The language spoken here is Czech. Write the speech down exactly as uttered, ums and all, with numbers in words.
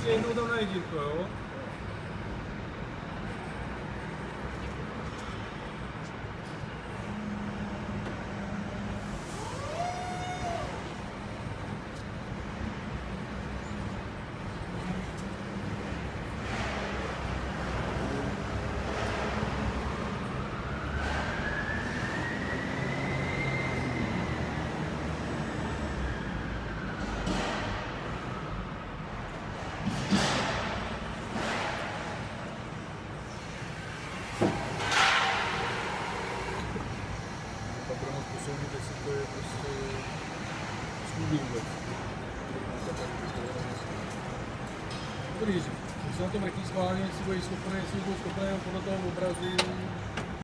prostě jednou tam na jedinko, jo? Posoudit, jestli to je prostě schůdný vůbec. Dobrý, když se na tom vrtí schválně, jestli budeš schopný, jestli budou schopný podle toho obrazu